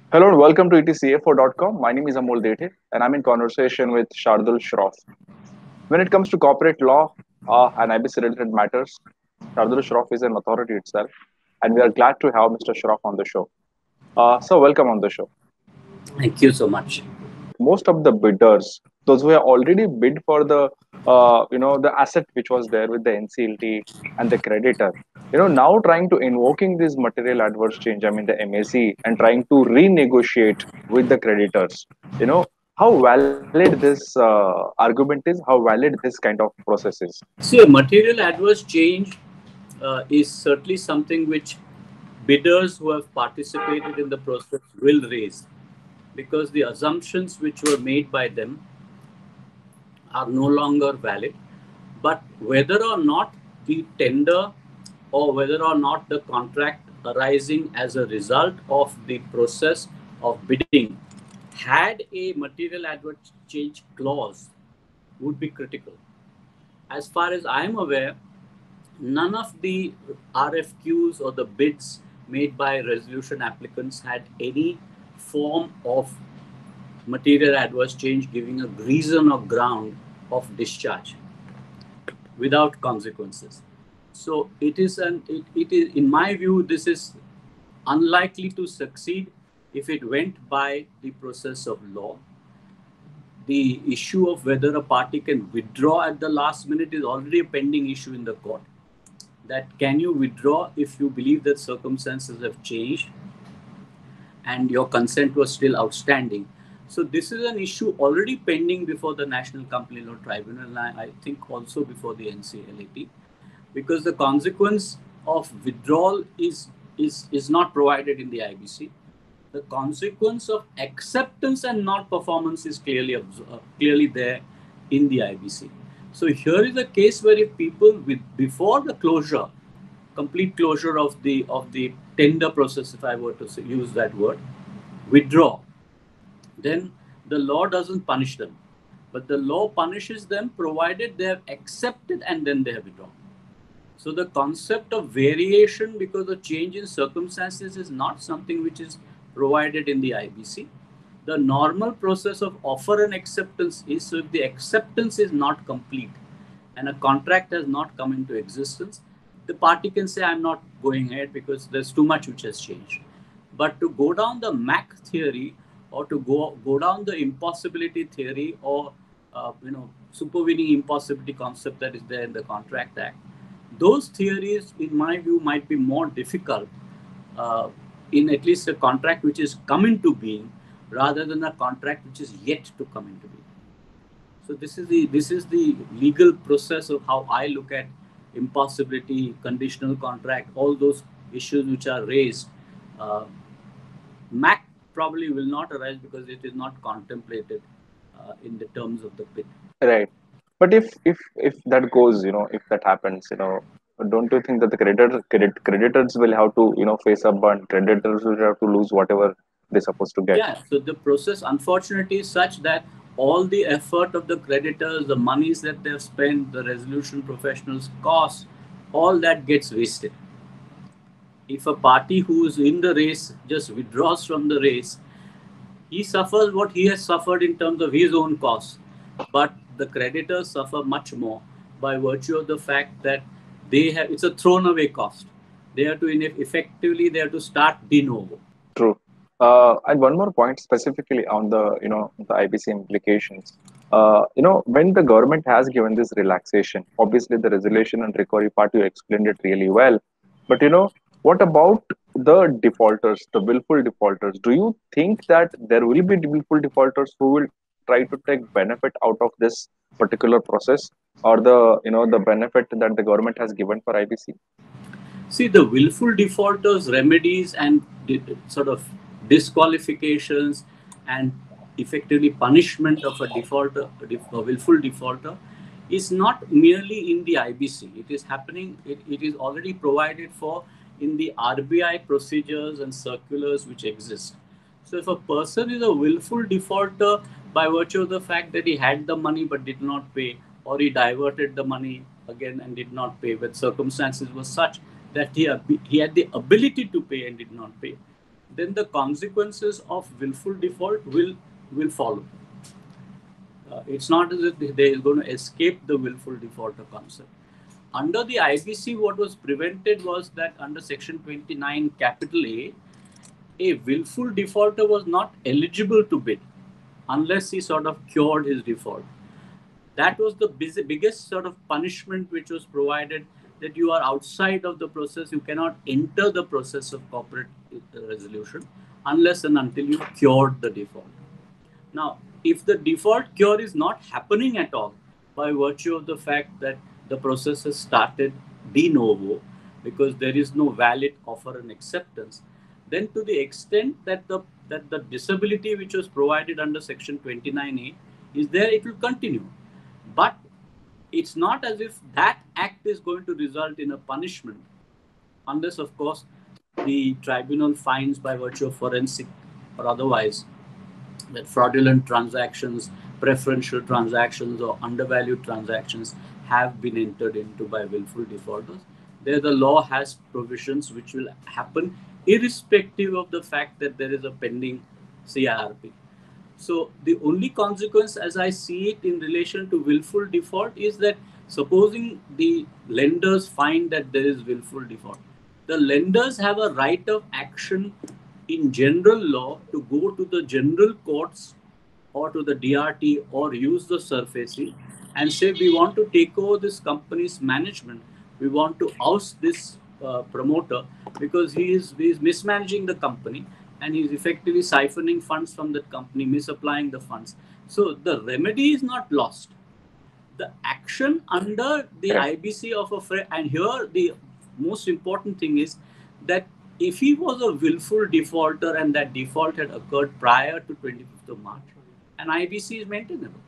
Hello and welcome to etcafo.com. My name is Amol Dethe and I'm in conversation with Shardul Shroff. When it comes to corporate law and IBC related matters, Shardul Shroff is an authority itself and we are glad to have Mr. Shroff on the show. So welcome on the show. Thank you so much. Most of the bidders, those who have already bid for the asset which was there with the NCLT and the creditor, now trying to invoking this material adverse change, I mean the MAC, and trying to renegotiate with the creditors. How valid this argument is, how valid this kind of process is. See, a material adverse change is certainly something which bidders who have participated in the process will raise because the assumptions which were made by them are no longer valid. But whether or not the tender or whether or not the contract arising as a result of the process of bidding had a material adverse change clause would be critical. As far as I am aware, none of the RFQs or the bids made by resolution applicants had any form of material adverse change giving a reason or ground of discharge without consequences. So it is in my view this is unlikely to succeed if it went by the process of law. The issue of whether a party can withdraw at the last minute is already a pending issue in the court. That can you withdraw if you believe that circumstances have changed and your consent was still outstanding. So this is an issue already pending before the National Company Law Tribunal and I think also before the NCLAT because the consequence of withdrawal is not provided in the IBC. The consequence of acceptance and not performance is clearly there in the IBC. So here is a case where if people with before the closure, complete closure of the tender process, if I were to use that word, withdraw, then the law doesn't punish them, but the law punishes them provided they have accepted and then they have withdrawn. So the concept of variation because of change in circumstances is not something which is provided in the IBC. The normal process of offer and acceptance is so if the acceptance is not complete and a contract has not come into existence, the party can say, I'm not going ahead because there's too much which has changed. But to go down the MAC theory or to go down the impossibility theory or supervening impossibility concept that is there in the Contract Act, those theories, in my view, might be more difficult uh, in at least a contract which is come into being rather than a contract which is yet to come into being. So this is the legal process of how I look at impossibility, conditional contract, all those issues which are raised. Uh, MAC probably will not arise because it is not contemplated in the terms of the bid. Right. But if that goes, if that happens, don't you think that the creditors will have to, face up and creditors will have to lose whatever they're supposed to get? Yeah, so the process unfortunately is such that all the effort of the creditors, the monies that they've spent, the resolution professionals' costs, all that gets wasted. If a party who is in the race just withdraws from the race, he suffers what he has suffered in terms of his own costs. But the creditors suffer much more by virtue of the fact that they have it's a thrown away cost. They have to effectively they have to start de novo. True. And one more point specifically on the IBC implications. When the government has given this relaxation, obviously the resolution and recovery part you explained it really well. But what about the defaulters, the willful defaulters? Do you think that there will be willful defaulters who will try to take benefit out of this particular process, or the benefit that the government has given for IBC? See, the willful defaulters remedies and sort of disqualifications and effectively punishment of a defaulter, a willful defaulter, is not merely in the IBC. It is happening. It is already provided for in the RBI procedures and circulars which exist. So, if a person is a willful defaulter by virtue of the fact that he had the money but did not pay, or he diverted the money again and did not pay, but circumstances were such that he had the ability to pay and did not pay, then the consequences of willful default will follow. It's not as if they are going to escape the willful defaulter concept. Under the IBC, what was prevented was that under Section 29, capital a willful defaulter was not eligible to bid unless he sort of cured his default. That was the biggest sort of punishment which was provided, that you are outside of the process, you cannot enter the process of corporate resolution unless and until you cured the default. Now, if the default cure is not happening at all by virtue of the fact that the process has started de novo because there is no valid offer and acceptance, then to the extent that the disability which was provided under Section 29A is there, it will continue. But it's not as if that act is going to result in a punishment, unless, of course, the tribunal finds by virtue of forensic or otherwise that fraudulent transactions, preferential transactions, or undervalued transactions have been entered into by willful defaulters. There, the law has provisions which will happen irrespective of the fact that there is a pending CIRP. So the only consequence, as I see it, in relation to willful default is that supposing the lenders find that there is willful default, the lenders have a right of action in general law to go to the general courts or to the DRT or use the SARFAESI and say, we want to take over this company's management. We want to oust this promoter because he is mismanaging the company and he is effectively siphoning funds from that company, misapplying the funds. So the remedy is not lost. The action under the IBC of and here the most important thing is that if he was a willful defaulter and that default had occurred prior to 25th of March, an IBC is maintainable.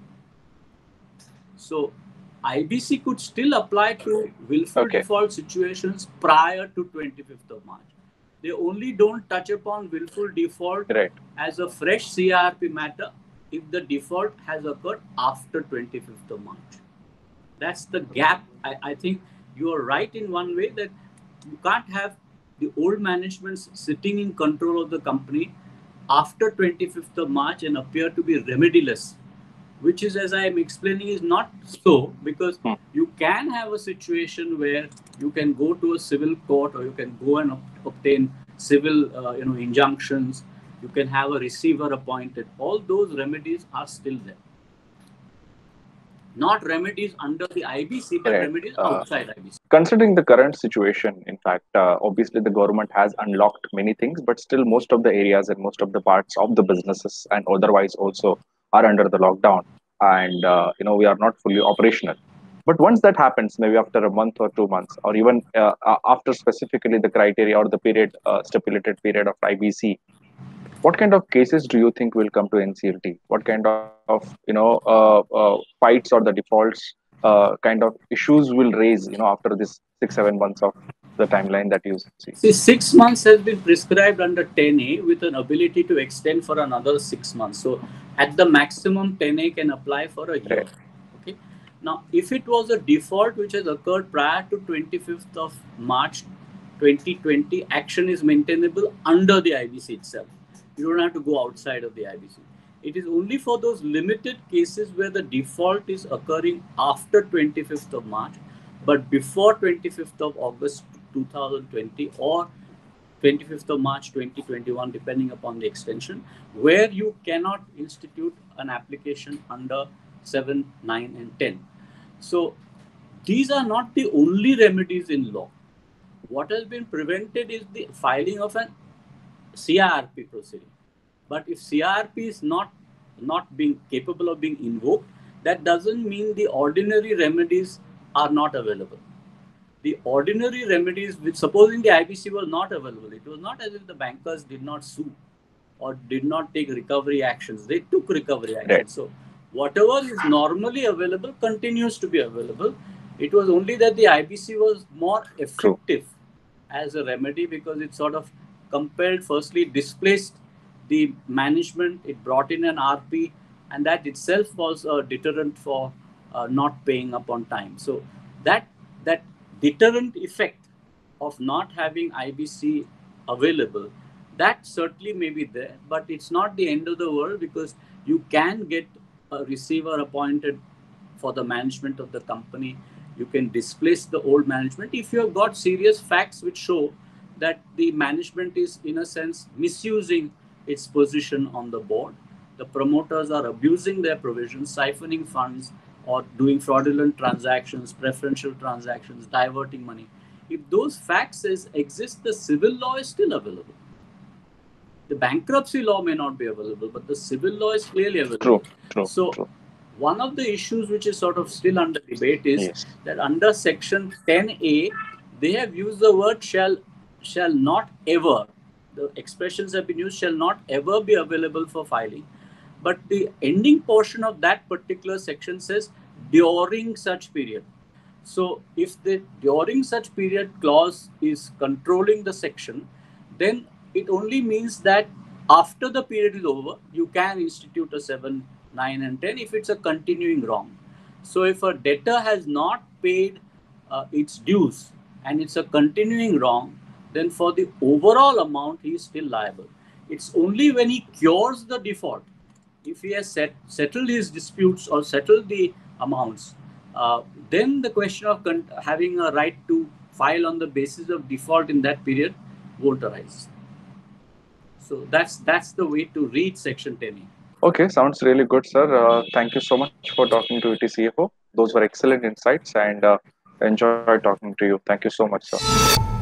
So IBC could still apply to willful default situations prior to 25th of March. They only don't touch upon willful default as a fresh CIRP matter if the default has occurred after 25th of March. That's the gap. I think you are right in one way that you can't have the old management sitting in control of the company after 25th of March and appear to be remediless, which is, as I am explaining, is not so, because you can have a situation where you can go to a civil court or you can go and obtain civil injunctions. You can have a receiver appointed. All those remedies are still there. Not remedies under the IBC, but remedies outside IBC. Considering the current situation, in fact, obviously the government has unlocked many things, but still most of the areas and most of the parts of the businesses and otherwise also are under the lockdown, and we are not fully operational. But once that happens, maybe after a month or 2 months, or even after specifically the criteria or the period stipulated period of IBC, what kind of cases do you think will come to NCLT? What kind of fights or the defaults kind of issues will raise after this 6-7 months of the timeline that you see? See, 6 months has been prescribed under 10A with an ability to extend for another 6 months. So at the maximum, 10A can apply for a year. Okay. Now, if it was a default which has occurred prior to 25th of March 2020, action is maintainable under the IBC itself. You don't have to go outside of the IBC. It is only for those limited cases where the default is occurring after 25th of March, but before 25th of August 2020 or 25th of March 2021, depending upon the extension, where you cannot institute an application under 7, 9, and 10. So these are not the only remedies in law. What has been prevented is the filing of an CIRP proceeding. But if CIRP is not being capable of being invoked, that doesn't mean the ordinary remedies are not available. The ordinary remedies, which supposing the IBC was not available, it was not as if the bankers did not sue or did not take recovery actions. They took recovery actions. So whatever is normally available continues to be available. It was only that the IBC was more effective as a remedy because it sort of compelled, firstly, displaced the management. It brought in an RP, and that itself was a deterrent for not paying up on time. So that deterrent effect of not having IBC available That certainly may be there, but it's not the end of the world, because you can get a receiver appointed for the management of the company. You can displace the old management if you have got serious facts which show that the management is, in a sense, misusing its position on the board. The promoters are abusing their provisions, siphoning funds, or doing fraudulent transactions, preferential transactions, diverting money. If those facts exist, the civil law is still available. The bankruptcy law may not be available, but the civil law is clearly True, available. true, So, true. one of the issues which is sort of still under debate is Yes. that under Section 10A, they have used the word shall not ever. The expressions have been used, shall not ever be available for filing. But the ending portion of that particular section says during such period. So if the during such period clause is controlling the section, then it only means that after the period is over, you can institute a 7, 9, and 10 if it's a continuing wrong. So if a debtor has not paid its dues and it's a continuing wrong, then for the overall amount, he is still liable. It's only when he cures the default, if he has settled his disputes or settled the amounts, then the question of having a right to file on the basis of default in that period won't arise. So that's the way to read Section 10A. Okay, sounds really good, sir. Thank you so much for talking to ETCFO. Those were excellent insights, and enjoyed talking to you. Thank you so much, sir.